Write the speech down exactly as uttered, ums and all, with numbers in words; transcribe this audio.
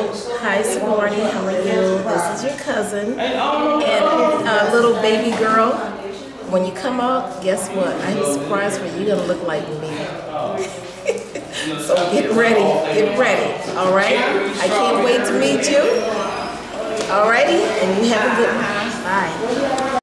Hi Sigourney, how are you? This is your cousin and uh, little baby girl. When you come out, guess what? I have a surprise for you. You're gonna look like me. So get ready, get ready, all right? I can't wait to meet you. All righty, and you have a good one. Bye.